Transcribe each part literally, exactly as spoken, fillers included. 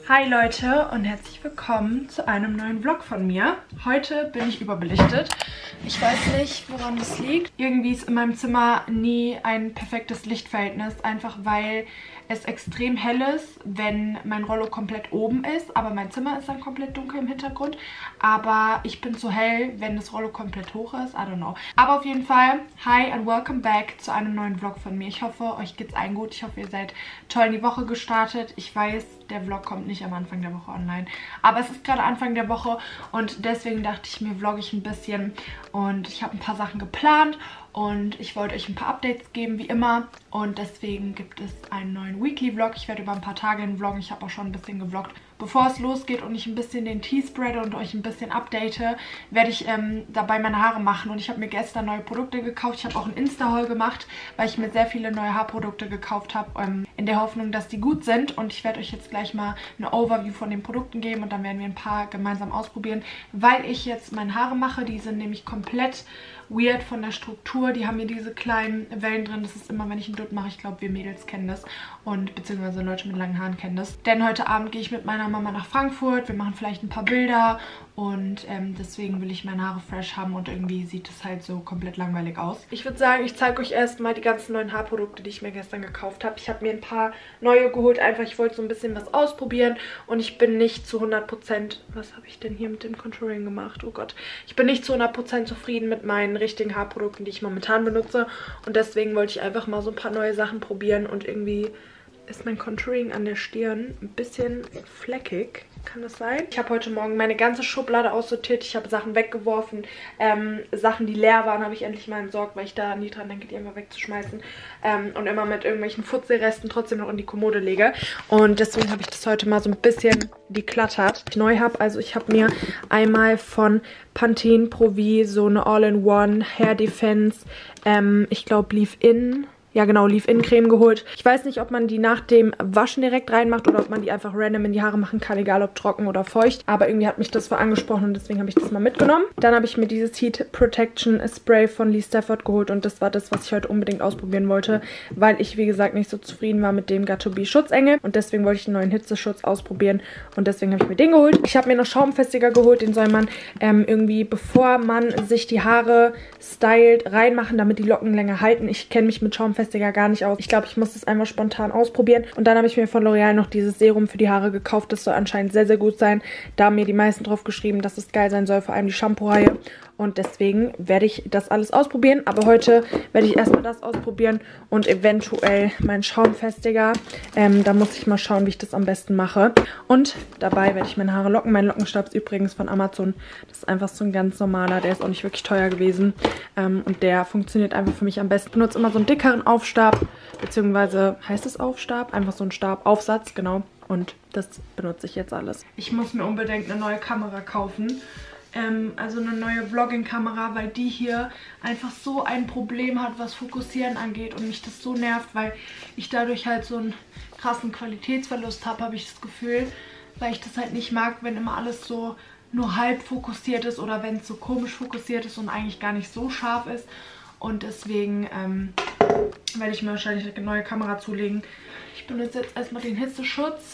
Hi Leute und herzlich willkommen zu einem neuen Vlog von mir. Heute bin ich überbelichtet. Ich weiß nicht, woran das liegt. Irgendwie ist in meinem Zimmer nie ein perfektes Lichtverhältnis, einfach weil es extrem hell ist, wenn mein Rollo komplett oben ist, aber mein Zimmer ist dann komplett dunkel im Hintergrund. Aber ich bin zu hell, wenn das Rollo komplett hoch ist. I don't know. Aber auf jeden Fall, hi and welcome back zu einem neuen Vlog von mir. Ich hoffe, euch geht's allen gut. Ich hoffe, ihr seid toll in die Woche gestartet. Ich weiß, der Vlog kommt nicht am Anfang der Woche online, aber es ist gerade Anfang der Woche und deswegen dachte ich mir, vlogge ich ein bisschen und ich habe ein paar Sachen geplant und ich wollte euch ein paar Updates geben, wie immer, und deswegen gibt es einen neuen Weekly-Vlog. Ich werde über ein paar Tage hin vloggen. Ich habe auch schon ein bisschen gevloggt. Bevor es losgeht und ich ein bisschen den Tee spreade und euch ein bisschen update, werde ich ähm, dabei meine Haare machen. Und ich habe mir gestern neue Produkte gekauft. Ich habe auch ein Insta-Haul gemacht, weil ich mir sehr viele neue Haarprodukte gekauft habe, ähm, in der Hoffnung, dass die gut sind. Und ich werde euch jetzt gleich mal eine Overview von den Produkten geben und dann werden wir ein paar gemeinsam ausprobieren, weil ich jetzt meine Haare mache. Die sind nämlich komplett weird von der Struktur. Die haben hier diese kleinen Wellen drin. Das ist immer, wenn ich einen Dutt mache. Ich glaube, wir Mädels kennen das. Und beziehungsweise Leute mit langen Haaren kennen das. Denn heute Abend gehe ich mit meiner Mama nach Frankfurt. Wir machen vielleicht ein paar Bilder. Und ähm, deswegen will ich meine Haare fresh haben. Und irgendwie sieht es halt so komplett langweilig aus. Ich würde sagen, ich zeige euch erstmal die ganzen neuen Haarprodukte, die ich mir gestern gekauft habe. Ich habe mir ein paar neue geholt. Einfach, ich wollte so ein bisschen was ausprobieren. Und ich bin nicht zu hundert Prozent... Was habe ich denn hier mit dem Contouring gemacht? Oh Gott. Ich bin nicht zu hundert Prozent zufrieden mit meinen richtigen Haarprodukten, die ich momentan benutze, und deswegen wollte ich einfach mal so ein paar neue Sachen probieren. Und irgendwie ist mein Contouring an der Stirn ein bisschen fleckig. Kann das sein? Ich habe heute Morgen meine ganze Schublade aussortiert. Ich habe Sachen weggeworfen. Ähm, Sachen, die leer waren, habe ich endlich mal entsorgt, weil ich da nie dran denke, die einfach wegzuschmeißen. Ähm, und immer mit irgendwelchen Futzelresten trotzdem noch in die Kommode lege. Und deswegen habe ich das heute mal so ein bisschen decluttert. Ich neu habe, also ich habe mir einmal von Pantene Pro V so eine All-in-One Hair Defense, ähm, ich glaube Leave-In... Ja genau, Leave-In-Creme geholt. Ich weiß nicht, ob man die nach dem Waschen direkt reinmacht oder ob man die einfach random in die Haare machen kann, egal ob trocken oder feucht. Aber irgendwie hat mich das voll angesprochen und deswegen habe ich das mal mitgenommen. Dann habe ich mir dieses Heat Protection Spray von Lee Stafford geholt und das war das, was ich heute unbedingt ausprobieren wollte, weil ich, wie gesagt, nicht so zufrieden war mit dem Got to Be Schutzengel und deswegen wollte ich einen neuen Hitzeschutz ausprobieren und deswegen habe ich mir den geholt. Ich habe mir noch Schaumfestiger geholt, den soll man ähm, irgendwie, bevor man sich die Haare stylt, reinmachen, damit die Locken länger halten. Ich kenne mich mit Schaumfestiger gar nicht aus. Ich glaube, ich muss das einmal spontan ausprobieren. Und dann habe ich mir von L'Oreal noch dieses Serum für die Haare gekauft. Das soll anscheinend sehr, sehr gut sein. Da haben mir die meisten drauf geschrieben, dass es geil sein soll, vor allem die Shampoo-Reihe. Und deswegen werde ich das alles ausprobieren. Aber heute werde ich erstmal das ausprobieren und eventuell meinen Schaumfestiger. Ähm, da muss ich mal schauen, wie ich das am besten mache. Und dabei werde ich meine Haare locken. Mein Lockenstab ist übrigens von Amazon. Das ist einfach so ein ganz normaler. Der ist auch nicht wirklich teuer gewesen. Ähm, und der funktioniert einfach für mich am besten. Ich benutze immer so einen dickeren Aufstab. Beziehungsweise, heißt es Aufstab? Einfach so ein Stabaufsatz, genau. Und das benutze ich jetzt alles. Ich muss mir unbedingt eine neue Kamera kaufen. Ähm, also eine neue Vlogging-Kamera, weil die hier einfach so ein Problem hat, was Fokussieren angeht und mich das so nervt, weil ich dadurch halt so einen krassen Qualitätsverlust habe, habe ich das Gefühl, weil ich das halt nicht mag, wenn immer alles so nur halb fokussiert ist oder wenn es so komisch fokussiert ist und eigentlich gar nicht so scharf ist. Und deswegen ähm, werde ich mir wahrscheinlich eine neue Kamera zulegen. Ich benutze jetzt erstmal den Hitzeschutz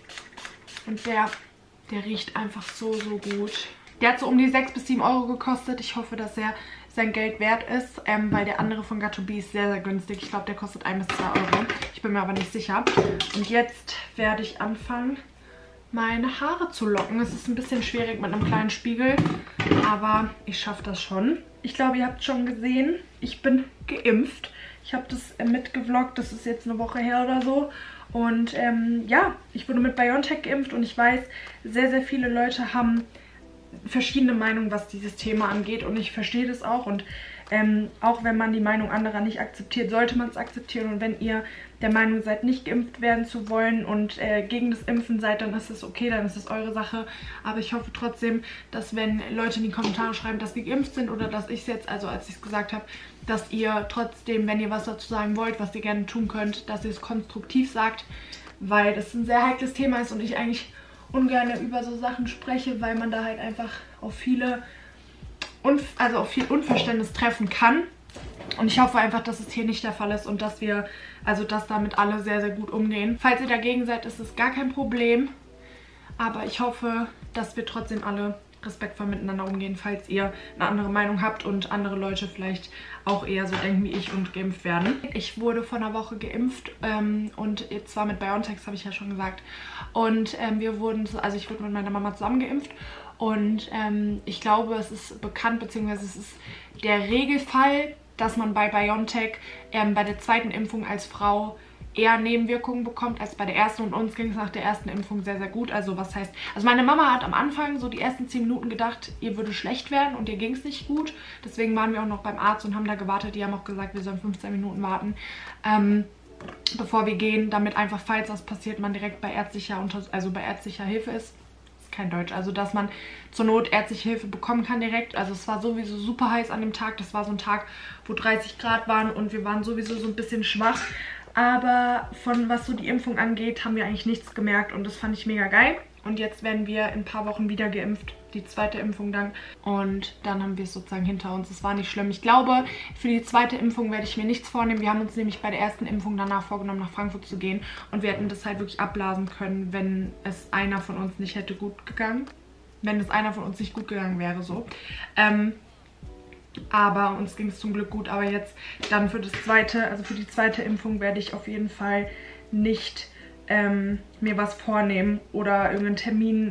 und der, der riecht einfach so, so gut. Der hat so um die sechs bis sieben Euro gekostet. Ich hoffe, dass er sein Geld wert ist, ähm, weil der andere von Got to Be ist sehr, sehr günstig. Ich glaube, der kostet ein bis zwei Euro. Ich bin mir aber nicht sicher. Und jetzt werde ich anfangen, meine Haare zu locken. Es ist ein bisschen schwierig mit einem kleinen Spiegel, aber ich schaffe das schon. Ich glaube, ihr habt schon gesehen, ich bin geimpft. Ich habe das mitgevloggt, das ist jetzt eine Woche her oder so. Und ähm, ja, ich wurde mit BioNTech geimpft und ich weiß, sehr, sehr viele Leute haben verschiedene Meinungen, was dieses Thema angeht, und ich verstehe das auch. Und ähm, auch wenn man die Meinung anderer nicht akzeptiert, sollte man es akzeptieren. Und wenn ihr der Meinung seid, nicht geimpft werden zu wollen und äh, gegen das Impfen seid, dann ist es okay, dann ist es eure Sache. Aber ich hoffe trotzdem, dass wenn Leute in die Kommentare schreiben, dass sie geimpft sind oder dass ich es jetzt, also als ich es gesagt habe, dass ihr trotzdem, wenn ihr was dazu sagen wollt, was ihr gerne tun könnt, dass ihr es konstruktiv sagt, weil das ein sehr heikles Thema ist und ich eigentlich ungern über so Sachen spreche, weil man da halt einfach auf viele, Unf also auf viel Unverständnis treffen kann. Und ich hoffe einfach, dass es hier nicht der Fall ist und dass wir, also dass damit alle sehr, sehr gut umgehen. Falls ihr dagegen seid, ist es gar kein Problem. Aber ich hoffe, dass wir trotzdem alle respektvoll miteinander umgehen, falls ihr eine andere Meinung habt und andere Leute vielleicht auch eher so denken wie ich und geimpft werden. Ich wurde vor einer Woche geimpft ähm, und zwar mit BioNTech, habe ich ja schon gesagt. Und ähm, wir wurden, also ich wurde mit meiner Mama zusammen geimpft und ähm, ich glaube, es ist bekannt, beziehungsweise es ist der Regelfall, dass man bei BioNTech ähm, bei der zweiten Impfung als Frau eher Nebenwirkungen bekommt als bei der ersten, und uns ging es nach der ersten Impfung sehr, sehr gut. Also was heißt, also meine Mama hat am Anfang so die ersten zehn Minuten gedacht, ihr würde schlecht werden und ihr ging es nicht gut. Deswegen waren wir auch noch beim Arzt und haben da gewartet. Die haben auch gesagt, wir sollen fünfzehn Minuten warten, ähm, bevor wir gehen, damit einfach, falls was passiert, man direkt bei ärztlicher, also bei ärztlicher Hilfe ist. Kein Deutsch, also dass man zur Not ärztliche Hilfe bekommen kann direkt. Also es war sowieso super heiß an dem Tag. Das war so ein Tag, wo dreißig Grad waren und wir waren sowieso so ein bisschen schwach. Aber von was so die Impfung angeht, haben wir eigentlich nichts gemerkt und das fand ich mega geil. Und jetzt werden wir in ein paar Wochen wieder geimpft, die zweite Impfung dann. Und dann haben wir es sozusagen hinter uns. Es war nicht schlimm. Ich glaube, für die zweite Impfung werde ich mir nichts vornehmen. Wir haben uns nämlich bei der ersten Impfung danach vorgenommen, nach Frankfurt zu gehen. Und wir hätten das halt wirklich abblasen können, wenn es einer von uns nicht hätte gut gegangen. Wenn es einer von uns nicht gut gegangen wäre, so. Ähm... Aber uns ging es zum Glück gut. Aber jetzt dann für das zweite, also für die zweite Impfung werde ich auf jeden Fall nicht ähm, mir was vornehmen oder irgendeinen Termin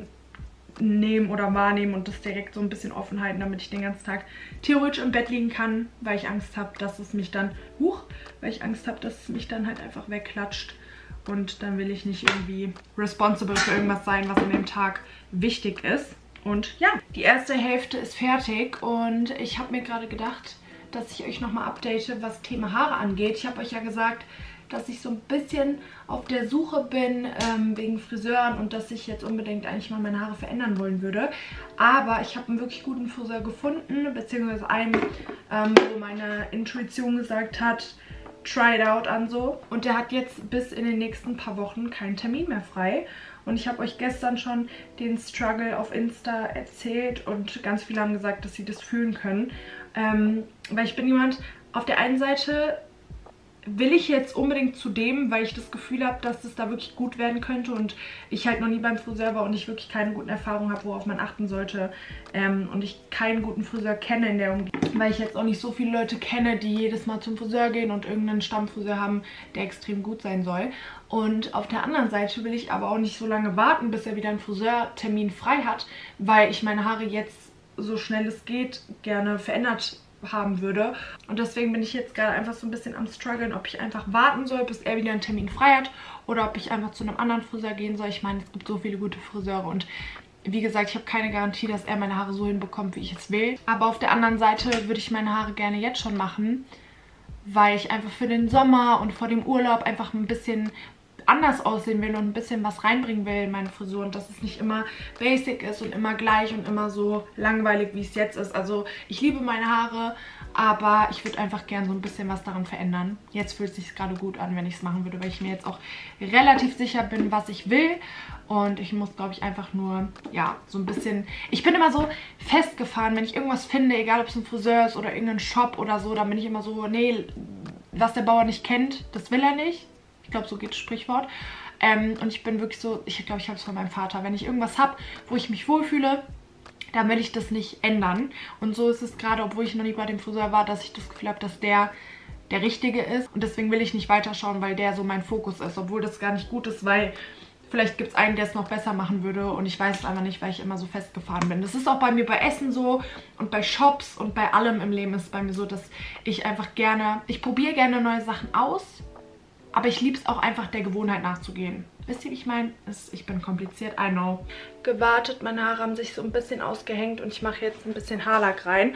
nehmen oder wahrnehmen und das direkt so ein bisschen offen halten, damit ich den ganzen Tag theoretisch im Bett liegen kann, weil ich Angst habe, dass es mich dann, huch, weil ich Angst habe, dass es mich dann halt einfach wegklatscht. Und dann will ich nicht irgendwie responsible für irgendwas sein, was an dem Tag wichtig ist. Und ja, die erste Hälfte ist fertig und ich habe mir gerade gedacht, dass ich euch nochmal update, was Thema Haare angeht. Ich habe euch ja gesagt, dass ich so ein bisschen auf der Suche bin ähm, wegen Friseuren und dass ich jetzt unbedingt eigentlich mal meine Haare verändern wollen würde. Aber ich habe einen wirklich guten Friseur gefunden, beziehungsweise einen, ähm, wo meine Intuition gesagt hat, try it out an so. Und der hat jetzt bis in den nächsten paar Wochen keinen Termin mehr frei. Und ich habe euch gestern schon den Struggle auf Insta erzählt und ganz viele haben gesagt, dass sie das fühlen können. Ähm, weil ich bin jemand, auf der einen Seite will ich jetzt unbedingt zu dem, weil ich das Gefühl habe, dass es da wirklich gut werden könnte und ich halt noch nie beim Friseur war und ich wirklich keine guten Erfahrungen habe, worauf man achten sollte. Ähm, und ich keinen guten Friseur kenne in der Umgebung, weil ich jetzt auch nicht so viele Leute kenne, die jedes Mal zum Friseur gehen und irgendeinen Stammfriseur haben, der extrem gut sein soll. Und auf der anderen Seite will ich aber auch nicht so lange warten, bis er wieder einen Friseurtermin frei hat, weil ich meine Haare jetzt so schnell es geht gerne verändert haben würde. Und deswegen bin ich jetzt gerade einfach so ein bisschen am struggeln, ob ich einfach warten soll, bis er wieder einen Termin frei hat oder ob ich einfach zu einem anderen Friseur gehen soll. Ich meine, es gibt so viele gute Friseure und wie gesagt, ich habe keine Garantie, dass er meine Haare so hinbekommt, wie ich es will. Aber auf der anderen Seite würde ich meine Haare gerne jetzt schon machen, weil ich einfach für den Sommer und vor dem Urlaub einfach ein bisschen anders aussehen will und ein bisschen was reinbringen will in meine Frisur und dass es nicht immer basic ist und immer gleich und immer so langweilig, wie es jetzt ist. Also ich liebe meine Haare, aber ich würde einfach gern so ein bisschen was daran verändern. Jetzt fühlt es sich gerade gut an, wenn ich es machen würde, weil ich mir jetzt auch relativ sicher bin, was ich will. Und ich muss, glaube ich, einfach nur, ja, so ein bisschen... Ich bin immer so festgefahren, wenn ich irgendwas finde, egal ob es ein Friseur ist oder irgendein Shop oder so, dann bin ich immer so, nee, was der Bauer nicht kennt, das will er nicht. Ich glaube, so geht das Sprichwort. Ähm, und ich bin wirklich so, ich glaube, ich habe es von meinem Vater. Wenn ich irgendwas habe, wo ich mich wohlfühle, dann will ich das nicht ändern. Und so ist es gerade, obwohl ich noch nie bei dem Friseur war, dass ich das Gefühl habe, dass der der Richtige ist. Und deswegen will ich nicht weiterschauen, weil der so mein Fokus ist. Obwohl das gar nicht gut ist, weil vielleicht gibt es einen, der es noch besser machen würde. Und ich weiß es einfach nicht, weil ich immer so festgefahren bin. Das ist auch bei mir bei Essen so und bei Shops und bei allem im Leben ist es bei mir so, dass ich einfach gerne, ich probiere gerne neue Sachen aus. Aber ich liebe es auch einfach, der Gewohnheit nachzugehen. Wisst ihr, wie ich meine? Ich bin kompliziert, I know. Gewartet, meine Haare haben sich so ein bisschen ausgehängt und ich mache jetzt ein bisschen Haarlack rein.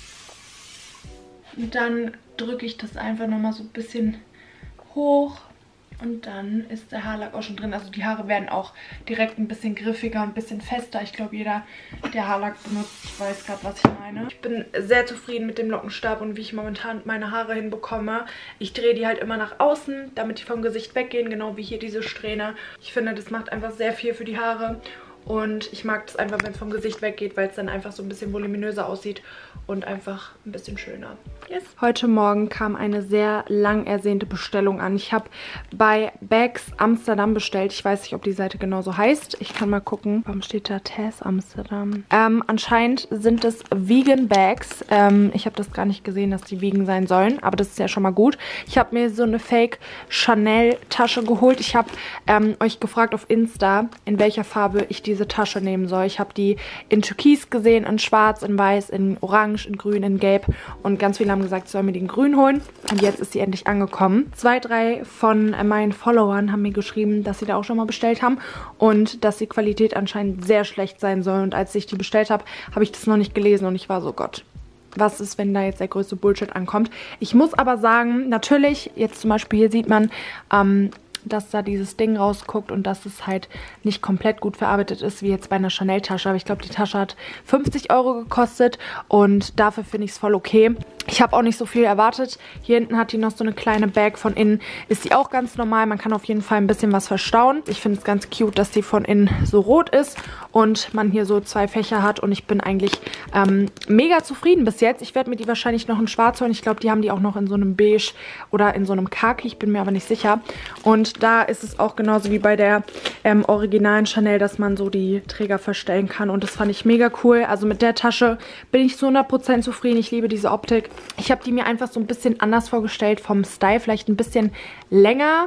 Und dann drücke ich das einfach nochmal so ein bisschen hoch. Und dann ist der Haarlack auch schon drin. Also die Haare werden auch direkt ein bisschen griffiger, ein bisschen fester. Ich glaube, jeder, der Haarlack benutzt, weiß gerade, was ich meine. Ich bin sehr zufrieden mit dem Lockenstab und wie ich momentan meine Haare hinbekomme. Ich drehe die halt immer nach außen, damit die vom Gesicht weggehen, genau wie hier diese Strähne. Ich finde, das macht einfach sehr viel für die Haare. Und ich mag das einfach, wenn es vom Gesicht weggeht, weil es dann einfach so ein bisschen voluminöser aussieht und einfach ein bisschen schöner. Yes. Heute Morgen kam eine sehr lang ersehnte Bestellung an. Ich habe bei Bags Amsterdam bestellt. Ich weiß nicht, ob die Seite genauso heißt. Ich kann mal gucken. Warum steht da Tess Amsterdam? Ähm, anscheinend sind es Vegan Bags. Ähm, ich habe das gar nicht gesehen, dass die vegan sein sollen. Aber das ist ja schon mal gut. Ich habe mir so eine Fake Chanel Tasche geholt. Ich habe ähm, euch gefragt auf Insta, in welcher Farbe ich diese Tasche nehmen soll. Ich habe die in Türkis gesehen, in Schwarz, in Weiß, in Orange, in Grün, in Gelb. Und ganz viele haben gesagt, ich soll mir den Grün holen. Und jetzt ist sie endlich angekommen. Zwei, drei von meinen Followern haben mir geschrieben, dass sie da auch schon mal bestellt haben. Und dass die Qualität anscheinend sehr schlecht sein soll. Und als ich die bestellt habe, habe ich das noch nicht gelesen. Und ich war so, Gott, was ist, wenn da jetzt der größte Bullshit ankommt? Ich muss aber sagen, natürlich, jetzt zum Beispiel hier sieht man, ähm, dass da dieses Ding rausguckt und dass es halt nicht komplett gut verarbeitet ist, wie jetzt bei einer Chanel-Tasche. Aber ich glaube, die Tasche hat fünfzig Euro gekostet und dafür finde ich es voll okay. Ich habe auch nicht so viel erwartet. Hier hinten hat die noch so eine kleine Bag. Von innen ist die auch ganz normal. Man kann auf jeden Fall ein bisschen was verstauen. Ich finde es ganz cute, dass die von innen so rot ist und man hier so zwei Fächer hat. Und ich bin eigentlich ähm, mega zufrieden bis jetzt. Ich werde mir die wahrscheinlich noch in schwarz holen. Ich glaube, die haben die auch noch in so einem Beige oder in so einem Khaki. Ich bin mir aber nicht sicher. Und da ist es auch genauso wie bei der ähm, originalen Chanel, dass man so die Träger verstellen kann. Und das fand ich mega cool. Also mit der Tasche bin ich zu hundert Prozent zufrieden. Ich liebe diese Optik. Ich habe die mir einfach so ein bisschen anders vorgestellt vom Style. Vielleicht ein bisschen länger.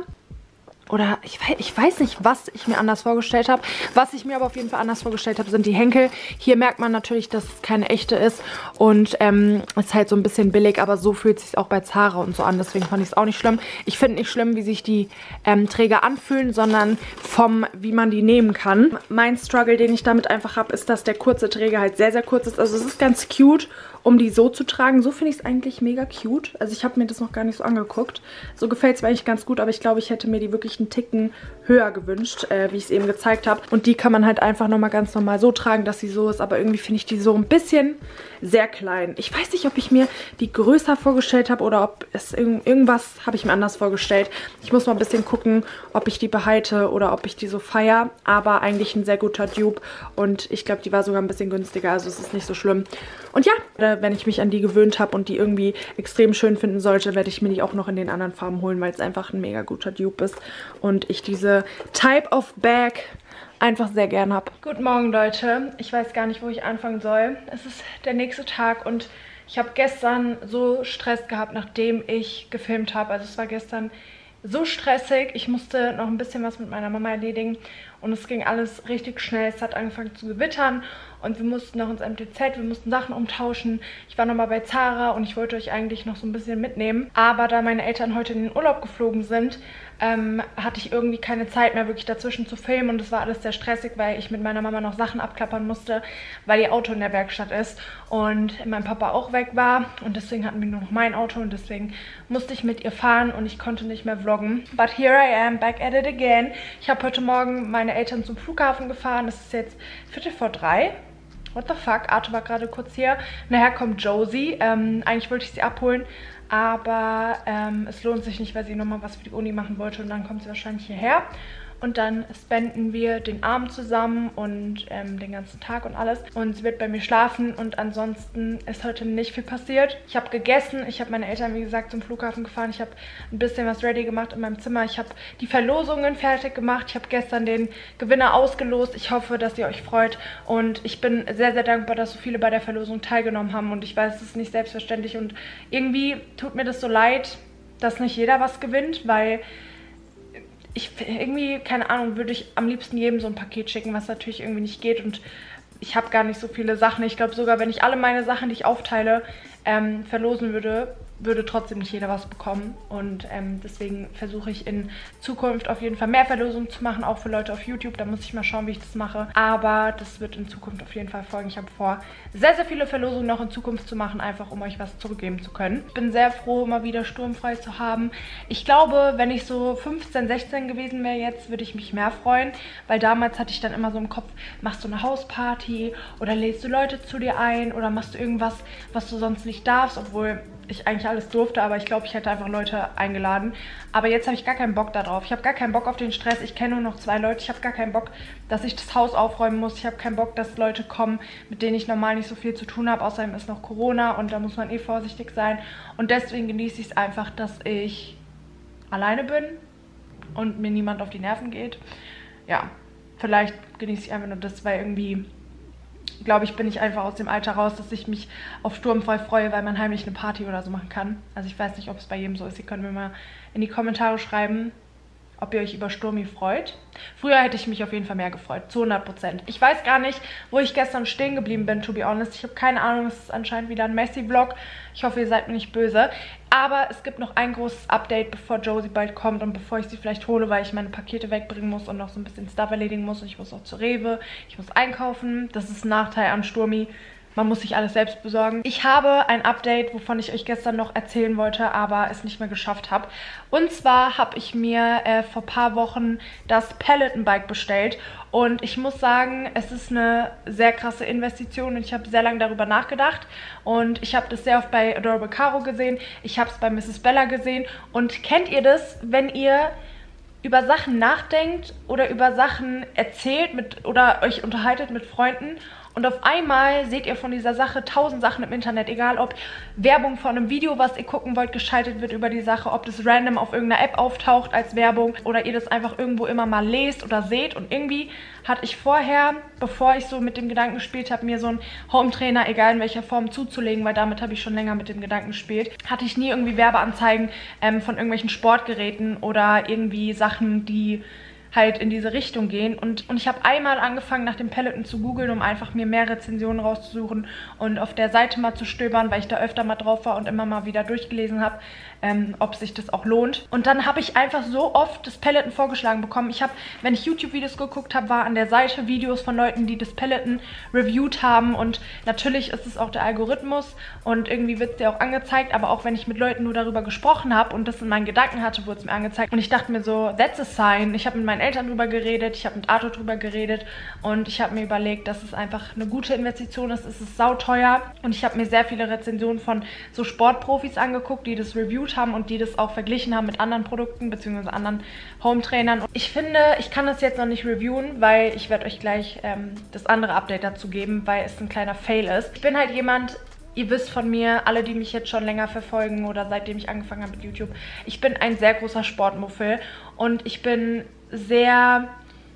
Oder ich weiß, ich weiß nicht, was ich mir anders vorgestellt habe. Was ich mir aber auf jeden Fall anders vorgestellt habe, sind die Henkel. Hier merkt man natürlich, dass es keine echte ist. Und ähm, ist halt so ein bisschen billig. Aber so fühlt es sich auch bei Zara und so an. Deswegen fand ich es auch nicht schlimm. Ich finde nicht schlimm, wie sich die ähm, Träger anfühlen, sondern vom, wie man die nehmen kann. Mein Struggle, den ich damit einfach habe, ist, dass der kurze Träger halt sehr, sehr kurz ist. Also es ist ganz cute, um die so zu tragen. So finde ich es eigentlich mega cute. Also ich habe mir das noch gar nicht so angeguckt. So gefällt es mir eigentlich ganz gut, aber ich glaube, ich hätte mir die wirklich einen Ticken höher gewünscht, äh, wie ich es eben gezeigt habe. Und die kann man halt einfach nochmal ganz normal so tragen, dass sie so ist. Aber irgendwie finde ich die so ein bisschen sehr klein. Ich weiß nicht, ob ich mir die größer vorgestellt habe oder ob es irg irgendwas habe ich mir anders vorgestellt. Ich muss mal ein bisschen gucken, ob ich die behalte oder ob ich die so feiere. Aber eigentlich ein sehr guter Dupe. Und ich glaube, die war sogar ein bisschen günstiger. Also es ist nicht so schlimm. Und ja, wenn ich mich an die gewöhnt habe und die irgendwie extrem schön finden sollte, werde ich mir die auch noch in den anderen Farben holen, weil es einfach ein mega guter Dupe ist. Und ich diese Type of Bag einfach sehr gern habe. Guten Morgen, Leute. Ich weiß gar nicht, wo ich anfangen soll. Es ist der nächste Tag und ich habe gestern so Stress gehabt, nachdem ich gefilmt habe. Also es war gestern so stressig. Ich musste noch ein bisschen was mit meiner Mama erledigen und es ging alles richtig schnell. Es hat angefangen zu gewittern und wir mussten noch ins M T Z, wir mussten Sachen umtauschen. Ich war nochmal bei Zara und ich wollte euch eigentlich noch so ein bisschen mitnehmen. Aber da meine Eltern heute in den Urlaub geflogen sind, ähm, hatte ich irgendwie keine Zeit mehr wirklich dazwischen zu filmen. Und es war alles sehr stressig, weil ich mit meiner Mama noch Sachen abklappern musste, weil ihr Auto in der Werkstatt ist und mein Papa auch weg war. Und deswegen hatten wir nur noch mein Auto und deswegen musste ich mit ihr fahren und ich konnte nicht mehr vloggen. But here I am, back at it again. Ich habe heute Morgen meine Eltern zum Flughafen gefahren. Es ist jetzt Viertel vor drei. What the fuck? Arthur war gerade kurz hier. Nachher kommt Josie. Ähm, eigentlich wollte ich sie abholen, aber ähm, es lohnt sich nicht, weil sie nochmal was für die Uni machen wollte und dann kommt sie wahrscheinlich hierher. Und dann spenden wir den Abend zusammen und ähm, den ganzen Tag und alles. Und sie wird bei mir schlafen und ansonsten ist heute nicht viel passiert. Ich habe gegessen, ich habe meine Eltern, wie gesagt, zum Flughafen gefahren. Ich habe ein bisschen was ready gemacht in meinem Zimmer. Ich habe die Verlosungen fertig gemacht. Ich habe gestern den Gewinner ausgelost. Ich hoffe, dass ihr euch freut. Und ich bin sehr, sehr dankbar, dass so viele bei der Verlosung teilgenommen haben. Und ich weiß, es ist nicht selbstverständlich. Und irgendwie tut mir das so leid, dass nicht jeder was gewinnt, weil ich irgendwie, keine Ahnung, würde ich am liebsten jedem so ein Paket schicken, was natürlich irgendwie nicht geht. Und ich habe gar nicht so viele Sachen. Ich glaube sogar, wenn ich alle meine Sachen, die ich aufteile, ähm, verlosen würde, würde trotzdem nicht jeder was bekommen. Und ähm, deswegen versuche ich in Zukunft auf jeden Fall mehr Verlosungen zu machen, auch für Leute auf YouTube. Da muss ich mal schauen, wie ich das mache. Aber das wird in Zukunft auf jeden Fall folgen. Ich habe vor, sehr, sehr viele Verlosungen noch in Zukunft zu machen, einfach um euch was zurückgeben zu können. Ich bin sehr froh, mal wieder sturmfrei zu haben. Ich glaube, wenn ich so fünfzehn, sechzehn gewesen wäre jetzt, würde ich mich mehr freuen. Weil damals hatte ich dann immer so im Kopf, machst du eine Hausparty oder lädst du Leute zu dir ein oder machst du irgendwas, was du sonst nicht darfst, obwohl ich eigentlich alles durfte, aber ich glaube, ich hätte einfach Leute eingeladen. Aber jetzt habe ich gar keinen Bock darauf. Ich habe gar keinen Bock auf den Stress. Ich kenne nur noch zwei Leute. Ich habe gar keinen Bock, dass ich das Haus aufräumen muss. Ich habe keinen Bock, dass Leute kommen, mit denen ich normal nicht so viel zu tun habe. Außerdem ist noch Corona und da muss man eh vorsichtig sein. Und deswegen genieße ich es einfach, dass ich alleine bin und mir niemand auf die Nerven geht. Ja, vielleicht genieße ich einfach nur das, weil irgendwie, glaube ich, bin ich einfach aus dem Alter raus, dass ich mich auf Sturmfrei freue, weil man heimlich eine Party oder so machen kann. Also ich weiß nicht, ob es bei jedem so ist. Ihr könnt mir mal in die Kommentare schreiben, ob ihr euch über Sturmi freut. Früher hätte ich mich auf jeden Fall mehr gefreut, zu hundert Prozent. Ich weiß gar nicht, wo ich gestern stehen geblieben bin, to be honest. Ich habe keine Ahnung, es ist anscheinend wieder ein Messi-Vlog. Ich hoffe, ihr seid mir nicht böse. Aber es gibt noch ein großes Update, bevor Josie bald kommt und bevor ich sie vielleicht hole, weil ich meine Pakete wegbringen muss und noch so ein bisschen Stuff erledigen muss. Und ich muss auch zur Rewe, ich muss einkaufen. Das ist ein Nachteil an Sturmi. Man muss sich alles selbst besorgen. Ich habe ein Update, wovon ich euch gestern noch erzählen wollte, aber es nicht mehr geschafft habe. Und zwar habe ich mir äh, vor ein paar Wochen das Peloton-Bike bestellt. Und ich muss sagen, es ist eine sehr krasse Investition und ich habe sehr lange darüber nachgedacht. Und ich habe das sehr oft bei Adorable Caro gesehen. Ich habe es bei Misses Bella gesehen. Und kennt ihr das, wenn ihr über Sachen nachdenkt oder über Sachen erzählt mit oder euch unterhaltet mit Freunden und auf einmal seht ihr von dieser Sache tausend Sachen im Internet, egal ob Werbung von einem Video, was ihr gucken wollt, geschaltet wird über die Sache, ob das random auf irgendeiner App auftaucht als Werbung oder ihr das einfach irgendwo immer mal lest oder seht. Und irgendwie hatte ich vorher, bevor ich so mit dem Gedanken gespielt habe, mir so einen Home-Trainer, egal in welcher Form, zuzulegen, weil damit habe ich schon länger mit dem Gedanken gespielt, hatte ich nie irgendwie Werbeanzeigen ähm, von irgendwelchen Sportgeräten oder irgendwie Sachen, die halt in diese Richtung gehen. Und, und ich habe einmal angefangen, nach dem Peloton zu googeln, um einfach mir mehr Rezensionen rauszusuchen und auf der Seite mal zu stöbern, weil ich da öfter mal drauf war und immer mal wieder durchgelesen habe, ähm, ob sich das auch lohnt. Und dann habe ich einfach so oft das Peloton vorgeschlagen bekommen. Ich habe, wenn ich YouTube-Videos geguckt habe, war an der Seite Videos von Leuten, die das Peloton reviewed haben. Und natürlich ist es auch der Algorithmus und irgendwie wird es dir auch angezeigt. Aber auch wenn ich mit Leuten nur darüber gesprochen habe und das in meinen Gedanken hatte, wurde es mir angezeigt. Und ich dachte mir so, that's a sign. Ich habe mit meinen Eltern drüber geredet, ich habe mit Arthur drüber geredet und ich habe mir überlegt, dass es einfach eine gute Investition ist. Es ist sauteuer und ich habe mir sehr viele Rezensionen von so Sportprofis angeguckt, die das reviewed haben und die das auch verglichen haben mit anderen Produkten bzw. anderen Home-Trainern. Und ich finde, ich kann das jetzt noch nicht reviewen, weil ich werde euch gleich ähm, das andere Update dazu geben, weil es ein kleiner Fail ist. Ich bin halt jemand, ihr wisst von mir, alle, die mich jetzt schon länger verfolgen oder seitdem ich angefangen habe mit YouTube, ich bin ein sehr großer Sportmuffel und ich bin sehr,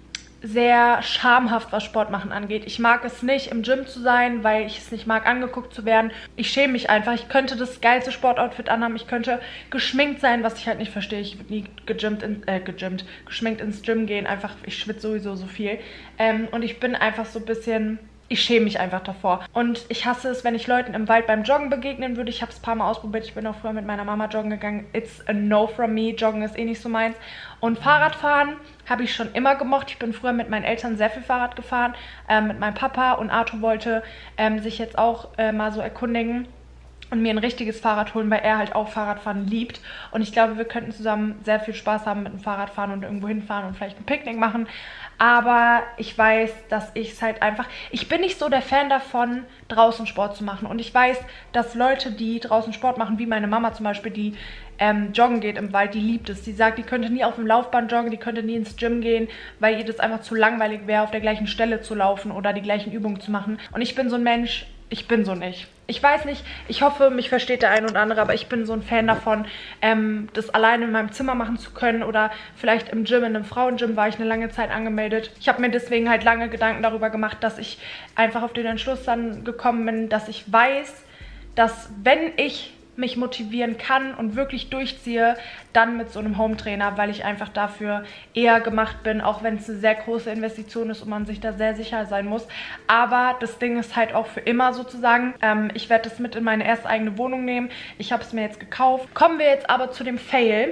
sehr schamhaft, was Sport machen angeht. Ich mag es nicht, im Gym zu sein, weil ich es nicht mag, angeguckt zu werden. Ich schäme mich einfach. Ich könnte das geilste Sportoutfit anhaben. Ich könnte geschminkt sein, was ich halt nicht verstehe. Ich würde nie gegymmt, in, äh, gegymmt, geschminkt ins Gym gehen. Einfach, ich schwitze sowieso so viel. Ähm, und ich bin einfach so ein bisschen... Ich schäme mich einfach davor. Und ich hasse es, wenn ich Leuten im Wald beim Joggen begegnen würde. Ich habe es ein paar Mal ausprobiert. Ich bin auch früher mit meiner Mama joggen gegangen. It's a no from me. Joggen ist eh nicht so meins. Und Fahrradfahren habe ich schon immer gemocht. Ich bin früher mit meinen Eltern sehr viel Fahrrad gefahren. Ähm, mit meinem Papa. Und Arthur wollte ähm, sich jetzt auch äh, mal so erkundigen und mir ein richtiges Fahrrad holen, weil er halt auch Fahrradfahren liebt. Und ich glaube, wir könnten zusammen sehr viel Spaß haben mit dem Fahrradfahren und irgendwo hinfahren und vielleicht ein Picknick machen. Aber ich weiß, dass ich es halt einfach... Ich bin nicht so der Fan davon, draußen Sport zu machen. Und ich weiß, dass Leute, die draußen Sport machen, wie meine Mama zum Beispiel, die ähm, joggen geht im Wald, die liebt es. Die sagt, die könnte nie auf dem Laufband joggen, die könnte nie ins Gym gehen, weil ihr das einfach zu langweilig wäre, auf der gleichen Stelle zu laufen oder die gleichen Übungen zu machen. Und ich bin so ein Mensch... Ich bin so nicht. Ich weiß nicht, ich hoffe, mich versteht der ein oder andere, aber ich bin so ein Fan davon, ähm, das alleine in meinem Zimmer machen zu können oder vielleicht im Gym, in einem Frauengym war ich eine lange Zeit angemeldet. Ich habe mir deswegen halt lange Gedanken darüber gemacht, dass ich einfach auf den Entschluss dann gekommen bin, dass ich weiß, dass wenn ich mich motivieren kann und wirklich durchziehe, dann mit so einem Home-Trainer, weil ich einfach dafür eher gemacht bin, auch wenn es eine sehr große Investition ist und man sich da sehr sicher sein muss. Aber das Ding ist halt auch für immer sozusagen. Ähm, ich werde das mit in meine erste eigene Wohnung nehmen. Ich habe es mir jetzt gekauft. Kommen wir jetzt aber zu dem Fail.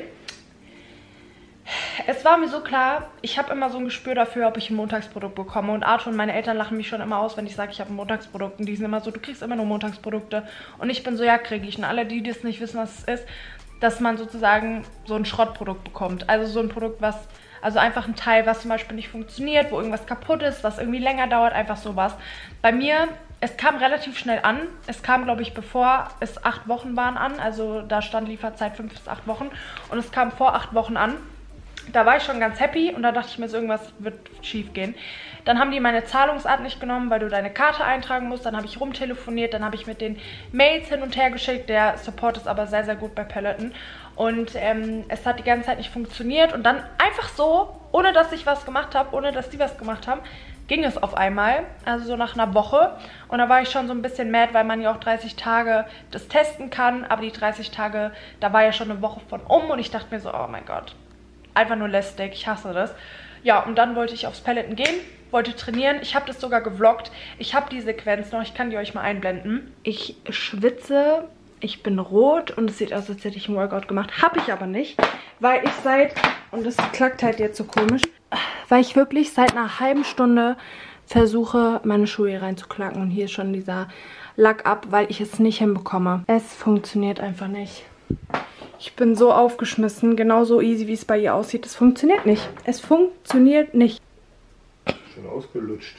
Es war mir so klar, ich habe immer so ein Gespür dafür, ob ich ein Montagsprodukt bekomme. Und Arthur und meine Eltern lachen mich schon immer aus, wenn ich sage, ich habe ein Montagsprodukt. Und die sind immer so, du kriegst immer nur Montagsprodukte. Und ich bin so, ja, kriege ich. Und alle, die das nicht wissen, was es ist, dass man sozusagen so ein Schrottprodukt bekommt. Also so ein Produkt, was, also einfach ein Teil, was zum Beispiel nicht funktioniert, wo irgendwas kaputt ist, was irgendwie länger dauert, einfach sowas. Bei mir Es kam relativ schnell an. Es kam, glaube ich, bevor es acht Wochen waren an. Also da stand Lieferzeit fünf bis acht Wochen. Und es kam vor acht Wochen an. Da war ich schon ganz happy und da dachte ich mir, so irgendwas wird schief gehen. Dann haben die meine Zahlungsart nicht genommen, weil du deine Karte eintragen musst. Dann habe ich rumtelefoniert, dann habe ich mit den Mails hin und her geschickt. Der Support ist aber sehr, sehr gut bei Peloton. Und ähm, es hat die ganze Zeit nicht funktioniert. Und dann einfach so, ohne dass ich was gemacht habe, ohne dass die was gemacht haben, ging es auf einmal, also so nach einer Woche. Und da war ich schon so ein bisschen mad, weil man ja auch dreißig Tage das testen kann. Aber die dreißig Tage, da war ja schon eine Woche von um. Und ich dachte mir so, oh mein Gott, einfach nur lästig, ich hasse das. Ja, und dann wollte ich aufs Peloton gehen, wollte trainieren. Ich habe das sogar gevloggt. Ich habe die Sequenz noch, ich kann die euch mal einblenden. Ich schwitze, ich bin rot und es sieht aus, als hätte ich einen Workout gemacht. Habe ich aber nicht, weil ich seit, und das klackt halt jetzt so komisch, weil ich wirklich seit einer halben Stunde versuche, meine Schuhe hier reinzuklacken. Und hier ist schon dieser Lack ab, weil ich es nicht hinbekomme. Es funktioniert einfach nicht. Ich bin so aufgeschmissen, genauso easy, wie es bei ihr aussieht. Es funktioniert nicht. Es funktioniert nicht. Schon ausgelutscht.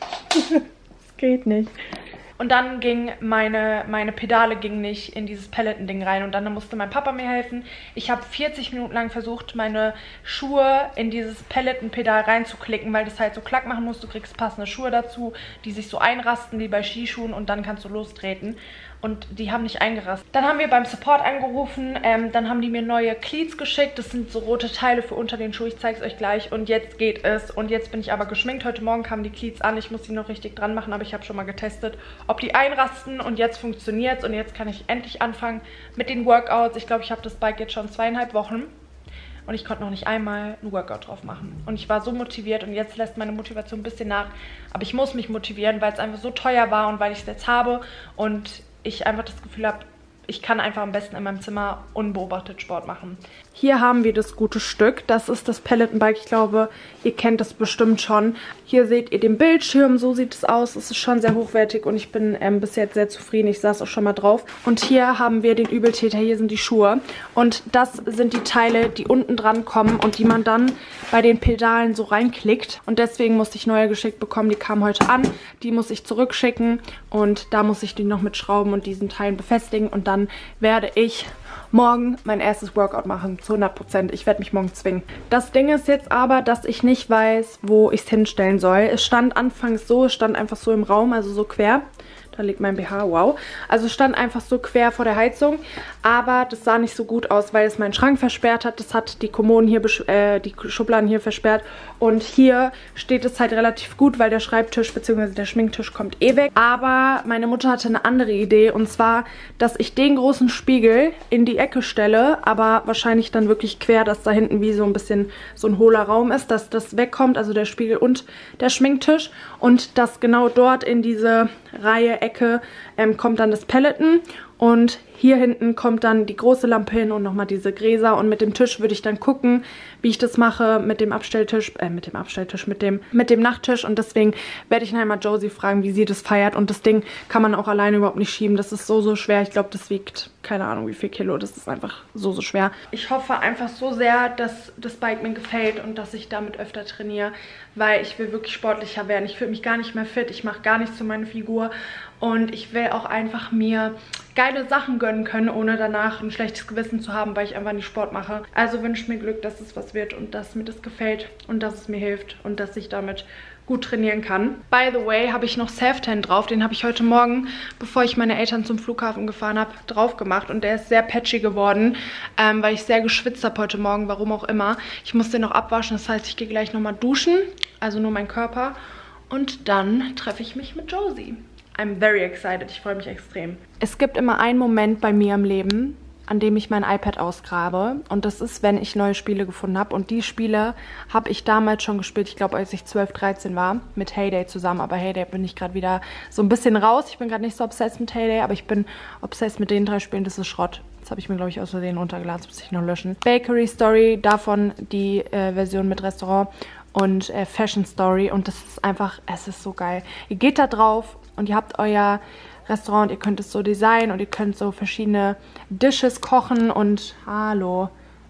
Es geht nicht. Und dann ging meine, meine Pedale ging nicht in dieses Peloton-Ding rein. Und dann musste mein Papa mir helfen. Ich habe vierzig Minuten lang versucht, meine Schuhe in dieses Peloton-Pedal reinzuklicken, weil das halt so klack machen muss. Du kriegst passende Schuhe dazu, die sich so einrasten wie bei Skischuhen und dann kannst du lostreten. Und die haben nicht eingerastet. Dann haben wir beim Support angerufen, ähm, dann haben die mir neue Cleats geschickt. Das sind so rote Teile für unter den Schuh, ich zeige es euch gleich. Und jetzt geht es. Und jetzt bin ich aber geschminkt. Heute Morgen kamen die Cleats an. Ich muss die noch richtig dran machen, aber ich habe schon mal getestet, ob die einrasten. Und jetzt funktioniert es. Und jetzt kann ich endlich anfangen mit den Workouts. Ich glaube, ich habe das Bike jetzt schon zweieinhalb Wochen. Und ich konnte noch nicht einmal einen Workout drauf machen. Und ich war so motiviert und jetzt lässt meine Motivation ein bisschen nach. Aber ich muss mich motivieren, weil es einfach so teuer war und weil ich es jetzt habe. Und ich einfach das Gefühl habe, ich kann einfach am besten in meinem Zimmer unbeobachtet Sport machen. Hier haben wir das gute Stück. Das ist das Peloton-Bike. Ich glaube, ihr kennt das bestimmt schon. Hier seht ihr den Bildschirm. So sieht es aus. Es ist schon sehr hochwertig und ich bin ähm, bis jetzt sehr zufrieden. Ich saß auch schon mal drauf. Und hier haben wir den Übeltäter. Hier sind die Schuhe. Und das sind die Teile, die unten dran kommen und die man dann bei den Pedalen so reinklickt. Und deswegen musste ich neue geschickt bekommen. Die kamen heute an. Die muss ich zurückschicken. Und da muss ich die noch mit Schrauben und diesen Teilen befestigen. Und dann werde ich morgen mein erstes Workout machen, zu hundert Prozent. Ich werde mich morgen zwingen. Das Ding ist jetzt aber, dass ich nicht weiß, wo ich es hinstellen soll. Es stand anfangs so, es stand einfach so im Raum, also so quer. Da liegt mein B H, wow. Also es stand einfach so quer vor der Heizung, aber das sah nicht so gut aus, weil es meinen Schrank versperrt hat. Das hat die Kommoden hier, äh, die Schubladen hier versperrt. Und hier steht es halt relativ gut, weil der Schreibtisch bzw. der Schminktisch kommt eh weg. Aber meine Mutter hatte eine andere Idee und zwar, dass ich den großen Spiegel in die Ecke stelle, aber wahrscheinlich dann wirklich quer, dass da hinten wie so ein bisschen so ein hohler Raum ist, dass das wegkommt, also der Spiegel und der Schminktisch. Und dass genau dort in diese Reihe, Ecke ähm, kommt dann das Peloton und hier hinten kommt dann die große Lampe hin und nochmal diese Gräser und mit dem Tisch würde ich dann gucken, wie ich das mache mit dem Abstelltisch, äh, mit dem Abstelltisch, mit dem, mit dem Nachttisch und deswegen werde ich nachher mal Josie fragen, wie sie das feiert und das Ding kann man auch alleine überhaupt nicht schieben, das ist so, so schwer, ich glaube, das wiegt, keine Ahnung wie viel Kilo, das ist einfach so, so schwer. Ich hoffe einfach so sehr, dass das Bike mir gefällt und dass ich damit öfter trainiere, weil ich will wirklich sportlicher werden, ich fühle mich gar nicht mehr fit, ich mache gar nichts für meine Figur und ich will auch einfach mir geile Sachen gönnen können, ohne danach ein schlechtes Gewissen zu haben, weil ich einfach nicht Sport mache. Also wünsche mir Glück, dass es was wird und dass mir das gefällt und dass es mir hilft und dass ich damit gut trainieren kann. By the way, habe ich noch Self-Tan drauf. Den habe ich heute Morgen, bevor ich meine Eltern zum Flughafen gefahren habe, drauf gemacht. Und der ist sehr patchy geworden, ähm, weil ich sehr geschwitzt habe heute Morgen, warum auch immer. Ich muss den noch abwaschen, das heißt, ich gehe gleich nochmal duschen, also nur mein Körper. Und dann treffe ich mich mit Josie. I'm very excited, ich freue mich extrem. Es gibt immer einen Moment bei mir im Leben, an dem ich mein iPad ausgrabe. Und das ist, wenn ich neue Spiele gefunden habe. Und die Spiele habe ich damals schon gespielt, ich glaube, als ich zwölf, dreizehn war, mit Heyday zusammen. Aber Heyday bin ich gerade wieder so ein bisschen raus. Ich bin gerade nicht so obsessed mit Heyday, aber ich bin obsessed mit den drei Spielen, das ist Schrott. Das habe ich mir, glaube ich, aus Versehen runtergeladen, das muss ich noch löschen. Bakery Story, davon die äh, Version mit Restaurant. Und äh, Fashion Story. Und das ist einfach, es ist so geil. Ihr geht da drauf und ihr habt euer Restaurant, ihr könnt es so designen und ihr könnt so verschiedene Dishes kochen und hallo,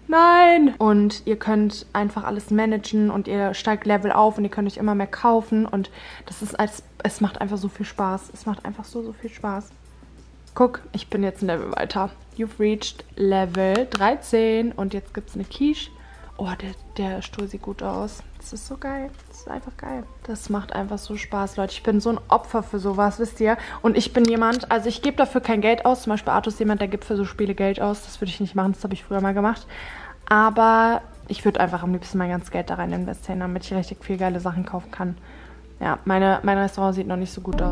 Nein! Und ihr könnt einfach alles managen und ihr steigt Level auf und ihr könnt euch immer mehr kaufen. Und das ist als, es macht einfach so viel Spaß. Es macht einfach so, so viel Spaß. Guck, ich bin jetzt ein Level weiter. You've reached Level dreizehn und jetzt gibt es eine Quiche. Oh, der, der Stuhl sieht gut aus. Das ist so geil. Das ist einfach geil. Das macht einfach so Spaß, Leute. Ich bin so ein Opfer für sowas, wisst ihr? Und ich bin jemand, also ich gebe dafür kein Geld aus. Zum Beispiel Arthur ist jemand, der gibt für so Spiele Geld aus. Das würde ich nicht machen, das habe ich früher mal gemacht. Aber ich würde einfach am liebsten mein ganzes Geld da rein investieren, damit ich richtig viel geile Sachen kaufen kann. Ja, meine, mein Restaurant sieht noch nicht so gut aus.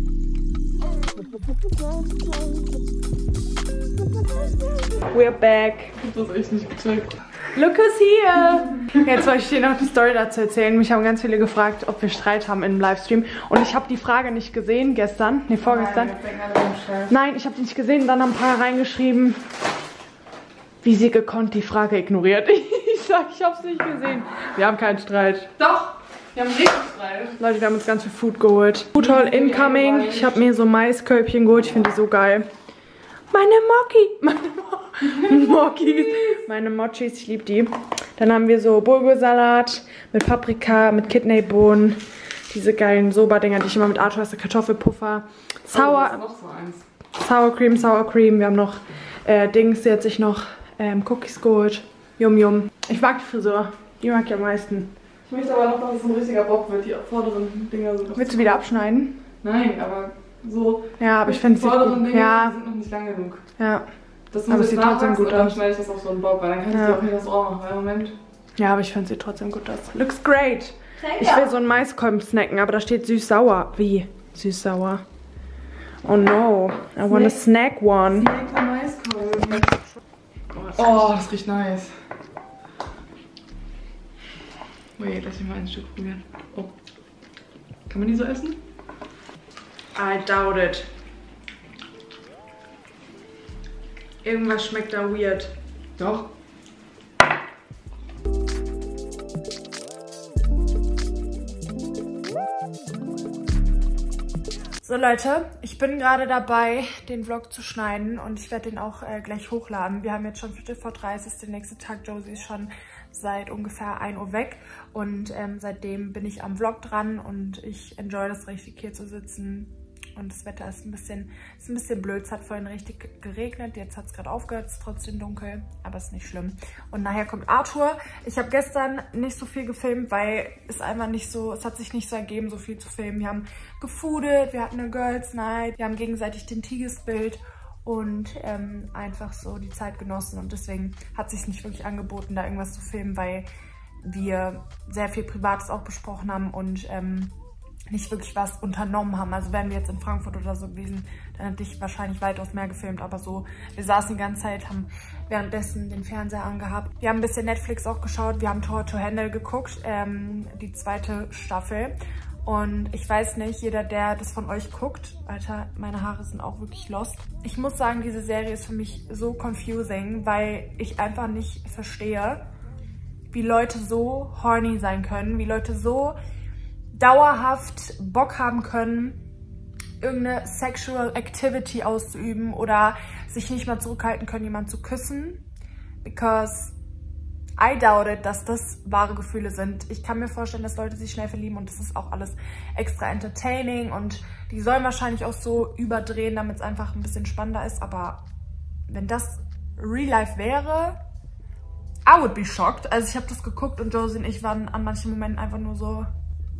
We're back. Das ist echt nicht gecheckt. Look who's here! Jetzt wollte ich dir noch eine Story dazu erzählen. Mich haben ganz viele gefragt, ob wir Streit haben im Livestream. Und ich habe die Frage nicht gesehen gestern. Nee, vorgestern. Nein, ich habe die nicht gesehen. Dann haben ein paar reingeschrieben, wie sie gekonnt die Frage ignoriert. Ich sag, ich habe es nicht gesehen. Wir haben keinen Streit. Doch, wir haben richtig Streit. Leute, wir haben uns ganz viel Food geholt. Food Hall incoming. Ich habe mir so Maiskölbchen geholt. Ich finde die so geil. Meine Moki. Meine Mokis. Meine Mochis, ich liebe die. Dann haben wir so Bulgursalat mit Paprika, mit Kidneybohnen. Diese geilen Soba-Dinger, die ich immer mit Arthur esse. Kartoffelpuffer. Sour, oh, noch so eins. Sour Cream, Sour Cream. Wir haben noch äh, Dings, jetzt ich noch ähm, Cookies geholt. Yum, yum. Ich mag die Frisur. Die mag ich am meisten. Ich möchte aber noch, dass es ein richtiger Bob wird. Die vorderen Dinger sind. Willst du wieder abschneiden? Nein, aber so. Ja, aber ich finde es die vorderen gut. Dinger ja. sind noch nicht lang genug. Ja. Das Aber es sieht trotzdem gut und dann aus. schneide ich das auf so einen Bob, weil dann kann ich Ja. die auch nicht das Ohr machen. Weil im Moment. Ja, aber ich finde, sieht trotzdem gut aus. Looks great. Ich will so einen Maiskolben snacken, aber da steht süß-sauer. Wie? Süß-sauer. Oh no. I want a snack one. Lecker Maiskolben. Oh, das riecht nice. Wait, lass mich mal ein Stück probieren. Oh. Kann man die so essen? I doubt it. Irgendwas schmeckt da weird. Doch. So Leute, ich bin gerade dabei, den Vlog zu schneiden und ich werde den auch äh, gleich hochladen. Wir haben jetzt schon Viertel vor dreißig, ist der nächste Tag. Josie ist schon seit ungefähr ein Uhr weg und ähm, seitdem bin ich am Vlog dran und ich enjoy das richtig, hier zu sitzen. Und das Wetter ist ein bisschen, ist ein bisschen blöd. Es hat vorhin richtig geregnet. Jetzt hat es gerade aufgehört. Es ist trotzdem dunkel. Aber ist nicht schlimm. Und nachher kommt Arthur. Ich habe gestern nicht so viel gefilmt, weil es einfach nicht so, es hat sich nicht so ergeben, so viel zu filmen. Wir haben gefoodet, wir hatten eine Girls Night, wir haben gegenseitig den Tigesbild und ähm, einfach so die Zeit genossen. Und deswegen hat es sich nicht wirklich angeboten, da irgendwas zu filmen, weil wir sehr viel Privates auch besprochen haben und ähm, nicht wirklich was unternommen haben. Also wären wir jetzt in Frankfurt oder so gewesen, dann hätte ich wahrscheinlich weitaus mehr gefilmt. Aber so, wir saßen die ganze Zeit, haben währenddessen den Fernseher angehabt. Wir haben ein bisschen Netflix auch geschaut. Wir haben Tour to Handle geguckt, ähm, die zweite Staffel. Und ich weiß nicht, jeder, der das von euch guckt, Alter, meine Haare sind auch wirklich lost. Ich muss sagen, diese Serie ist für mich so confusing, weil ich einfach nicht verstehe, wie Leute so horny sein können, wie Leute so dauerhaft Bock haben können, irgendeine Sexual Activity auszuüben oder sich nicht mal zurückhalten können, jemanden zu küssen. Because I doubt it, dass das wahre Gefühle sind. Ich kann mir vorstellen, dass Leute sich schnell verlieben und das ist auch alles extra entertaining und die sollen wahrscheinlich auch so überdrehen, damit es einfach ein bisschen spannender ist. Aber wenn das Real Life wäre, I would be shocked. Also ich habe das geguckt und Josie und ich waren an manchen Momenten einfach nur so,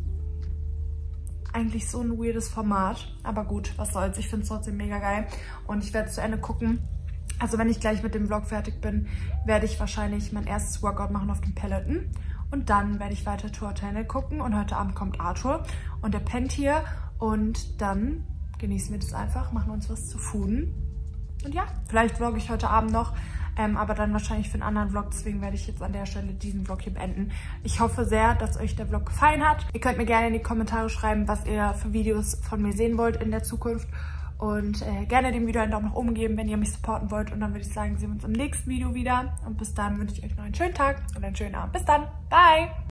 eigentlich so ein weirdes Format. Aber gut, was soll's. Ich finde es trotzdem mega geil. Und ich werde zu Ende gucken. Also wenn ich gleich mit dem Vlog fertig bin, werde ich wahrscheinlich mein erstes Workout machen auf dem Peloton. Und dann werde ich weiter Tour to Handle gucken. Und heute Abend kommt Arthur. Und der pennt hier. Und dann genießen wir das einfach, machen uns was zu fooden. Und ja, vielleicht vlogge ich heute Abend noch. Ähm, aber dann wahrscheinlich für einen anderen Vlog. Deswegen werde ich jetzt an der Stelle diesen Vlog hier beenden. Ich hoffe sehr, dass euch der Vlog gefallen hat. Ihr könnt mir gerne in die Kommentare schreiben, was ihr für Videos von mir sehen wollt in der Zukunft. Und äh, gerne dem Video einen Daumen nach oben geben, wenn ihr mich supporten wollt. Und dann würde ich sagen, sehen wir uns im nächsten Video wieder. Und bis dann wünsche ich euch noch einen schönen Tag und einen schönen Abend. Bis dann. Bye!